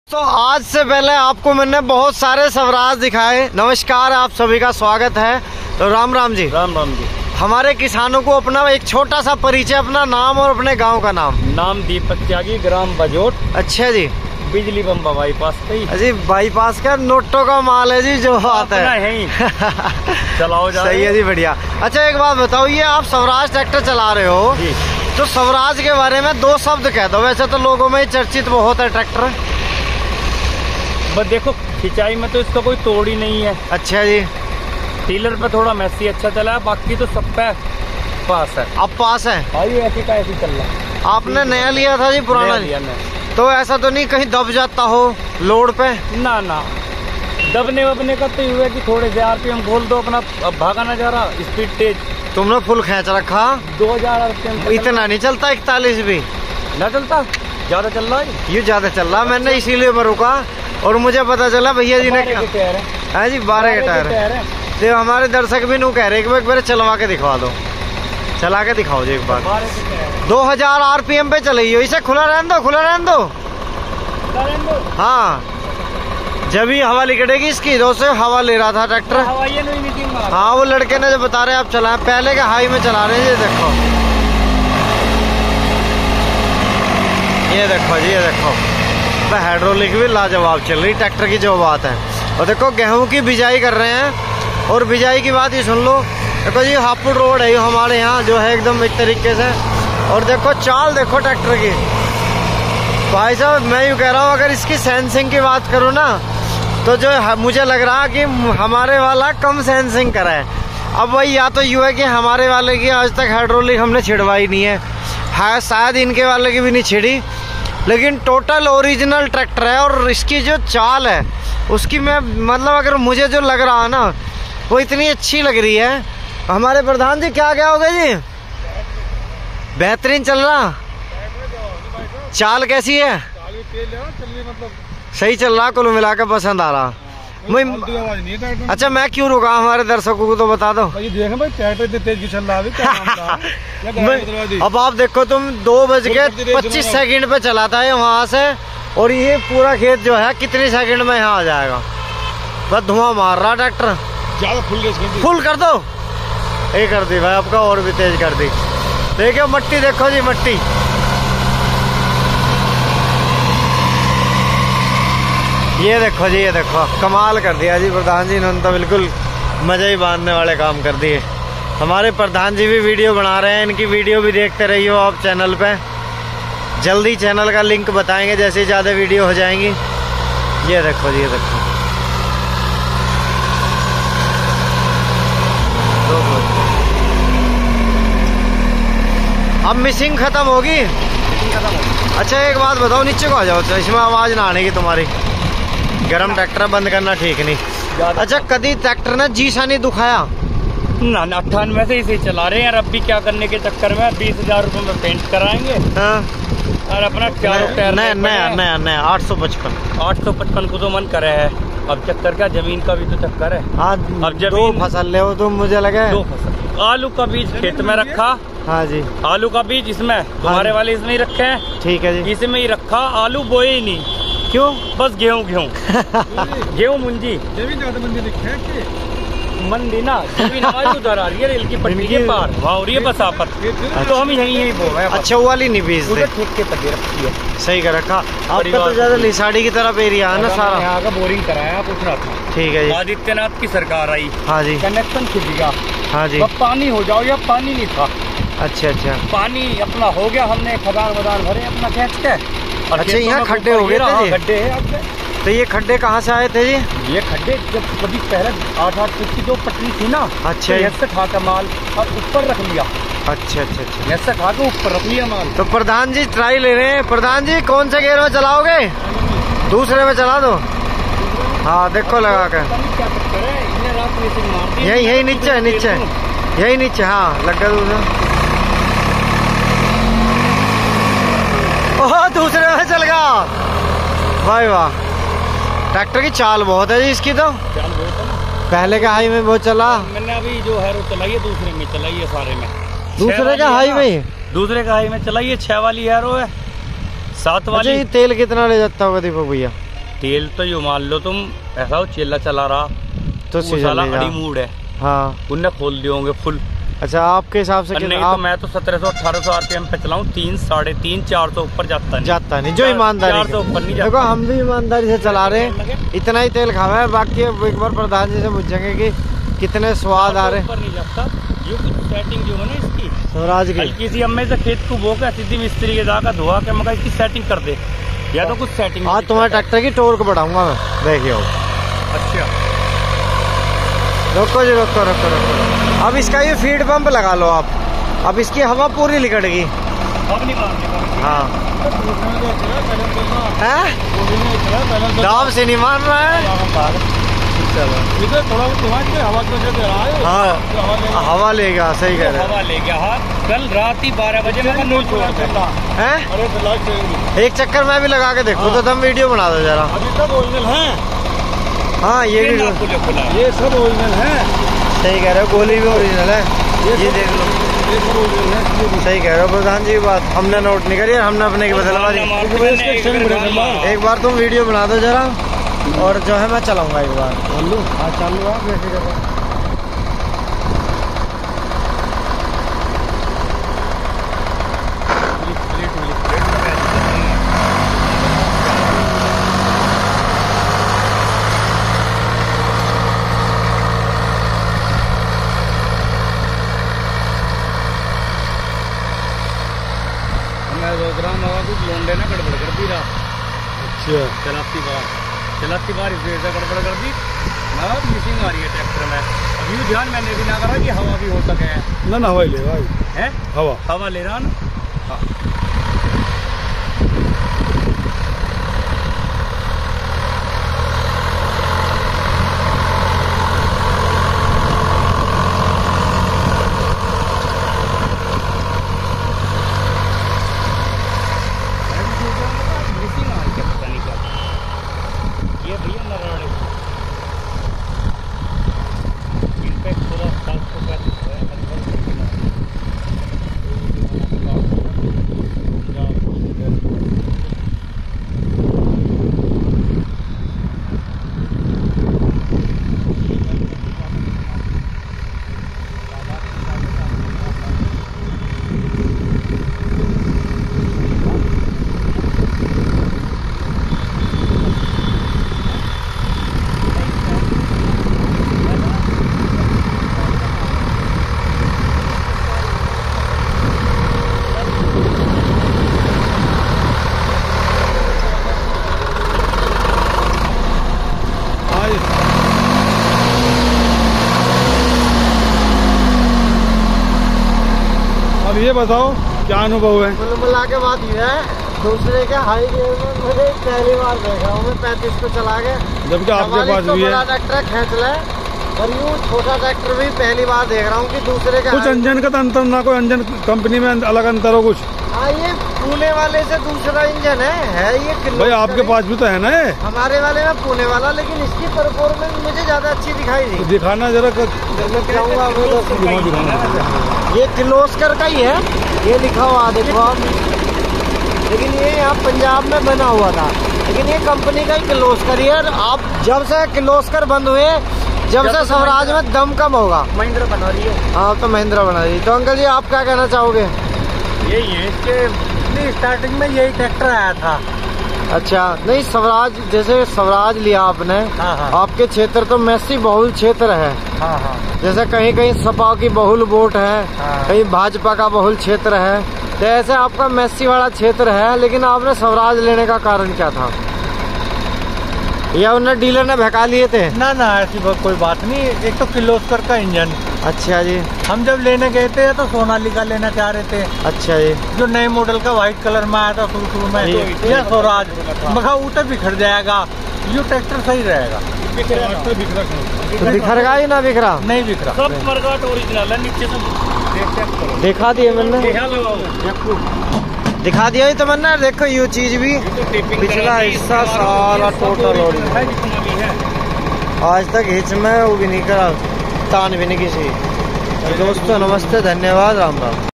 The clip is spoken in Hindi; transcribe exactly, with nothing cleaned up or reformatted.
तो आज से पहले आपको मैंने बहुत सारे स्वराज दिखाए। नमस्कार, आप सभी का स्वागत है। तो राम राम जी। राम राम जी। हमारे किसानों को अपना एक छोटा सा परिचय, अपना नाम और अपने गांव का नाम। नाम दीपक त्यागी, ग्राम बजोट। अच्छा जी। बिजली बम्बा बाईपास पे जी, बाईपास का नोटों का माल है जी जो आता है। चलाओ जा सही है जी, बढ़िया। अच्छा एक बात बताओ, ये आप स्वराज ट्रैक्टर चला रहे हो जी, तो स्वराज के बारे में दो शब्द कह दो। वैसे तो लोगों में चर्चित बहुत है ट्रैक्टर। बस देखो, खिंचाई में तो इसका कोई तोड़ ही नहीं है। अच्छा जी। टीलर पे थोड़ा मैसी अच्छा चला है, बाकी तो सब पे पास है। अब पास है। भाई ऐसी का ऐसी चल रहा है। आपने नया लिया था जी, पुराना लिया? तो ऐसा तो नहीं कहीं दब जाता हो लोड पे? ना ना, दबने वबने का तो हुआ कि थोड़े से आरपीएम खोल दो अपना, अब भागा ना जा रहा, स्पीड तेज। तुमने फुल खींच रखा? दो हजार आरपीएम। इतना नहीं चलता, इकतालीस भी ना चलता, ज्यादा चल रहा है। ये ज्यादा चल रहा, मैंने इसीलिए मैं रुका और मुझे पता चला भैया जी ने क्या है जी, बारह के टायर है। तो हमारे दर्शक भी नू कह रहे कि एक बार चलवा के दिखवा दो, चला के दिखाओ जी एक बार। दो हजार आरपीएम पे चली हो, इसे खुला रहने दो, खुला रहने दो। हाँ, जब ही हवा निकलेगी इसकी, दो से हवा ले रहा था ट्रैक्टर। हाँ, वो लड़के ने जो बता रहे आप चलाएं, पहले के हाई में चला रहे हैं। ये देखो, ये देखो जी, ये देखो, हाइड्रोलिक भी लाजवाब चल रही ट्रैक्टर की, जो बात है। और देखो गेहूं की बिजाई कर रहे हैं, और बिजाई की बात ही सुन लो। देखो जी, हापुड़ रोड है हमारे यहाँ, जो है एकदम एक तरीके से। और देखो चाल, देखो ट्रैक्टर की। भाई साहब, मैं यूँ कह रहा हूँ, अगर इसकी सेंसिंग की बात करूँ ना, तो जो है मुझे लग रहा कि हमारे वाला कम सेंसिंग करा है। अब वही, या तो यूँ है कि हमारे वाले की आज तक हाइड्रोलिक हमने छिड़वाई नहीं है, है शायद इनके वाले की भी नहीं छिड़ी, लेकिन टोटल ओरिजिनल ट्रैक्टर है। और इसकी जो चाल है उसकी, मैं मतलब अगर मुझे जो लग रहा है ना, वो इतनी अच्छी लग रही है। हमारे प्रधान जी क्या क्या हो गए जी? बेहतरीन चल रहा। चाल कैसी है? मतलब सही चल रहा, कुल मिला के पसंद आ रहा। मैं अच्छा, मैं क्यों रुका, हमारे दर्शकों को तो बता दो। भाई भाई ट्रैक्टर तेज चल रहा है। अब आप देखो, तुम दो बज के पच्चीस सेकंड पे चलाता है वहां से, और ये पूरा खेत जो है कितनी सेकंड में यहाँ आ जाएगा। बस धुआं मार रहा ट्रैक्टर। ज्यादा फुल फुल कर दो, ये कर दी भाई, आपका और भी तेज कर दी। देखो मट्टी, देखो जी मट्टी। ये देखो जी, ये देखो, कमाल कर दिया जी प्रधान जी, इन्होंने तो बिल्कुल मजा ही बांधने वाले काम कर दिए। हमारे प्रधान जी भी वीडियो बना रहे हैं, इनकी वीडियो भी देखते रहिए आप चैनल पे। जल्दी चैनल का लिंक बताएंगे जैसे ज़्यादा वीडियो हो जाएंगी। ये देखो जी, ये देखो, अब मिसिंग खत्म होगी। अच्छा एक बात बताओ, नीचे को आ जाओ, इसमें आवाज़ ना आने की तुम्हारी। गरम ट्रैक्टर बंद करना ठीक नहीं। अच्छा, कभी ट्रैक्टर ने जी सा नहीं दुखाया? ना ना, अट्ठानवे से इसे चला रहे हैं। अब भी क्या करने के चक्कर में बीस हजार रूपए में पेंट कराएंगे। हाँ। और अपना चारों टायर नया नया नया नया आठ सौ पचपन आठ सौ पचपन को तो मन करे है। अब चक्कर क्या, जमीन का भी तो चक्कर है। हाँ, अब दो फसल ले हो तुम, मुझे लगे दो फसल। आलू का बीज खेत में रखा। हाँ जी। आलू का बीज इसमें, तुम्हारे वाले इसमें ही रखे हैं। ठीक है जी। इसमें ही रखा, आलू बोए ही नहीं। क्यों? बस गेहूं गेहूं गेहूं मुंजी। जमीन ज्यादा मंदी दिखे है, मंदी ना, जमीन हमारी उधर आ रही है, रेल की पटरी के पार, वहाँ हो रही है बस आपत। तो हम यही यही बोल रहे हैं। अच्छा, वाली नहीं बेचते, ठीक के तक रखी है। सही कर रखा। आपका तो ज्यादा लिसाड़ी की तरफ एरिया है ना सारा। यहाँ का बोरिंग कराया, पूछ रहा था। ठीक है जी। आदित्यनाथ की सरकार आई। हाँ जी। कनेक्शन खुल गया। हाँ जी। अब पानी हो जाओ, या पानी नहीं था। अच्छा अच्छा, पानी अपना हो गया, हमने खदान वदान भरे अपना खेत के। अच्छा, यहाँ खड्डे हो गए थे? खड्डे हैं। तो ये खड्डे कहाँ से आए थे जी? ये खड्डे जब कभी पहले आठ आठ फीट की जो पटरी थी ना। अच्छा। तो ऐसे खा का माल और ऊपर रख लिया। अच्छा अच्छा अच्छा, ऐसे खा के ऊपर रख लिया माल। तो प्रधान जी ट्राई ले रहे हैं। प्रधान जी कौन से गेयर में चलाओगे? दूसरे में चला दो। हाँ देखो लगा कर, यही यही नीचे नीचे यही नीचे। हाँ लगा दूसरा। ओह, दूसरे में चल गया भाई, वाह। ट्रैक्टर की चाल बहुत है जी इसकी, तो चाल बहुत है। पहले का हाई में बहुत चला। मैंने अभी जो है वो चलाई है, दूसरे में चलाई है, सारे में। दूसरे का हाई में दूसरे का हाई में चलाई है, छह वाली है, सात वाली। अच्छा, ये तेल कितना ले जाता होगा दीपक भैया? तेल तो यू मान लो तुम ऐसा हो चेला चला रहा तो साला अड़ी मूड है। हाँ उनने खोल दिए होंगे फुल। अच्छा आपके हिसाब से नहीं आप... तो मैं तो सत्रह सौ अठारह सौ आरपीएम पे चलाऊं, तीन साढ़े तीन चार सौ ऊपर जाता नहीं जाता नहीं जो ईमानदारी चार सौ ऊपर नहीं जाता। देखो हम भी ईमानदारी से चला रहे हैं, इतना ही तेल खावा है। बाकी अब एक बार प्रधान जी से पूछेंगे कि कितने स्वाद आ रहे हैं। नहीं जाता ये कुछ सेटिंग जो है ना इसकी स्वराज की किसी अम्मे से खेत को बो के सीधी मिस्त्री के जाकर धोआ के मगर इसकी सेटिंग कर दे या तो कुछ सेटिंग। आज तुम्हारे ट्रैक्टर की टोर्क बढ़ाऊंगा मैं, देखियो। अच्छा रोको जी, रोको रोको रोको। अब इसका ये फीड पंप लगा लो आप, अब इसकी हवा पूरी निकलेगी। अब नहीं मारने। हाँ है दाब से नहीं मान रहा है। थोड़ा हवा हाँ हवा लेगा, सही कह रहे हैं। हवा ले गया। हाँ कल रात ही बारह बजे मैं नूल छोड़ है। एक चक्कर मैं भी लगा के देखो तो तुम वीडियो बना दो जरा। अभी सब ओरिजिनल है। हाँ ये भी ये सब ओरिजिनल है। सही कह रहे हो, गोली भी ओरिजिनल है। ये देख लो, सही कह रहे हो प्रधान जी। बात हमने नोट नहीं करी, हमने अपने की बदलवा दी। एक बार तुम वीडियो बना दो जरा, और जो है मैं चलाऊंगा एक बार। चालू हाँ चालू आप वैसे करो। मैं रोक रहा हूँ कुछ लोंडे ना गड़बड़ कर दी रहा। अच्छा चलाती बार चलाती बार इस वजह से गड़बड़ कर दी ना, मिसिंग आ रही है ट्रैक्टर में। अब यूँ ध्यान मैंने भी ना करा कि हवा भी हो सके ना ना हवा ले रहा है, हवा हवा ले रहा ना। हाँ अब ये बताओ क्या अनुभव है? कुल मिला के बात ये है, दूसरे के हाई गियर में मुझे पहली बार देखा हूँ मैं पैंतीस को चला के, जबकि आपके पास भी है। बड़ा ट्रैक्टर खींच ले और यूँ छोटा ट्रैक्टर भी पहली बार देख रहा हूँ कि दूसरे के कुछ इंजन का तो अंतर ना, कोई इंजन कंपनी में अलग अंतर हो कुछ? हाँ ये पुणे वाले से दूसरा इंजन है, है ये भाई आपके पास भी तो है ना? हमारे वाले में पुणे वाला, लेकिन इसकी परफॉर्मेंस मुझे ज्यादा अच्छी दिखाई दी। दिखाना जरा कर... ये किर्लोस्कर का ही है, ये लिखा हुआ देखो आप, लेकिन ये यहाँ पंजाब में बना हुआ था, लेकिन ये कंपनी का ही किर्लोस्कर ही है। आप जब से किर्लोस्कर बंद हुए, जब से स्वराज में दम कम होगा। महिंद्रा बना रही है। हाँ तो महिंद्रा बना रही है। तो अंकल जी आप क्या कहना चाहोगे? यही है, इसके स्टार्टिंग में यही ट्रैक्टर आया था। अच्छा नहीं, स्वराज जैसे स्वराज लिया आपने, हाँ हाँ। आपके क्षेत्र तो मैसी बहुल क्षेत्र है। हाँ हाँ। जैसे कहीं कहीं सपा की बहुल वोट है, हाँ। कहीं भाजपा का बहुल क्षेत्र है, तो ऐसे आपका मैसी वाला क्षेत्र है, लेकिन आपने स्वराज लेने का कारण क्या था? या उन्हें डीलर ने भगा लिए थे? ना ना ऐसी कोई बात नहीं, एक तो किर्लोस्कर का इंजन। अच्छा जी। हम जब लेने गए थे तो सोनालिका लेना चाह रहे थे। अच्छा जी। जो नए मॉडल का व्हाइट कलर में आया था शुरू शुरू में, या स्वराज मखा उतर बिखर जाएगा, ये ट्रैक्टर सही रहेगा। तो बिखरगा ही ना बिखरा? नहीं बिखरा, सब मरगाट ओरिजिनल है। नीचे से दिखा दिए मैंने, दिखा दिया ही तो मैंने। देखो ये चीज भी, पिछला हिस्सा सारा टोटल ओरिजिनल, आज तक हिच में वो भी नहीं करा, तान भी नहीं किसी। दोस्तों नमस्ते, धन्यवाद, राम राम।